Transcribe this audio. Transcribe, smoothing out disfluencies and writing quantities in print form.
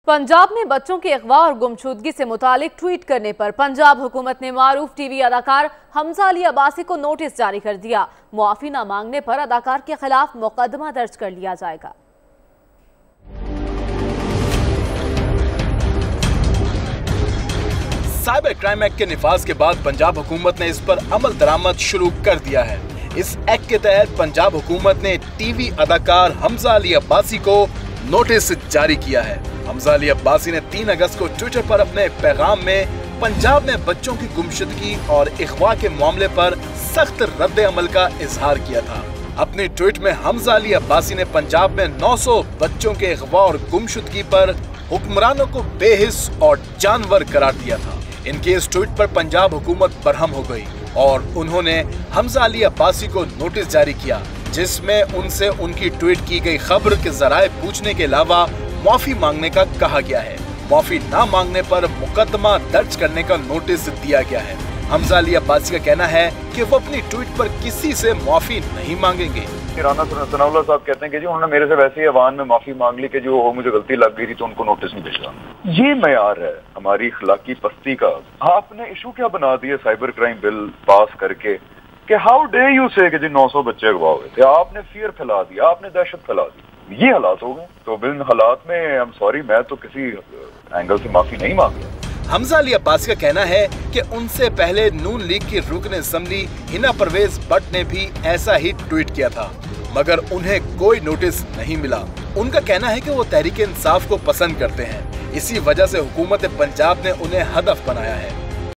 पंजाब में बच्चों की अगवा और गुमशुदगी से मुतालिक ट्वीट करने पर पंजाब हुकूमत ने मारूफ टीवी अदाकार हमजा अली अब्बासी को नोटिस जारी कर दिया। मुआफी न मांगने पर अदाकार के खिलाफ मुकदमा दर्ज कर लिया जाएगा। साइबर क्राइम एक्ट के निफाज के बाद पंजाब हुकूमत ने इस पर अमल दरामद शुरू कर दिया है। इस एक्ट के तहत पंजाब हुकूमत ने टीवी अदाकार हमजा अली अब्बासी को नोटिस जारी किया है। हमजा अली अब्बासी ने 3 अगस्त को ट्विटर पर अपने पैगाम में पंजाब में बच्चों की गुमशुदगी और अगवा के मामले पर सख्त रद्द अमल का इजहार किया था। अपनी ट्वीट में हमजा अली अब्बासी ने पंजाब में 900 बच्चों के अगवा और गुमशुदगी पर हुक्मरानों को बेहिस और जानवर करार दिया था। इनके इस ट्वीट पर पंजाब हुकूमत बरहम हो गई और उन्होंने हमजा अली अब्बासी को नोटिस जारी किया, जिसमें उनसे उनकी ट्वीट की गई खबर के जराए पूछने के अलावा माफी मांगने का कहा गया है। माफी ना मांगने पर मुकदमा दर्ज करने का नोटिस दिया गया है। हमजा अली अब्बासी का कहना है कि वो अपनी ट्वीट पर किसी से माफी नहीं मांगेंगे। राना सनाउल्लाह साहब कहते हैं कि जी उन्होंने मेरे से वैसे ही अवान में माफी मांग ली कि जो मुझे गलती लग गई थी तो उनको नोटिस नहीं भेजा। ये मयार है हमारी अखलाकी पस्ती का। आपने इशू क्या बना दिया साइबर क्राइम बिल पास करके कि हाउ डे यू से कि जी 900 बच्चे अगवा हुए थे। आपने फियर फैला दिया, आपने दहशत फैला दी। ये हालात हो गए। तो बिन हालात में आई एम सॉरी, मैं तो किसी एंगल से माफी नहीं मांगता। हमजा अली अब्बासी का कहना है कि उनसे पहले नून लीग की रुकन असेंबली हिना परवेज भट्ट ने भी ऐसा ही ट्वीट किया था, मगर उन्हें कोई नोटिस नहीं मिला। उनका कहना है कि वो तहरीक इंसाफ को पसंद करते हैं, इसी वजह से हुकूमत पंजाब ने उन्हें हदफ बनाया है।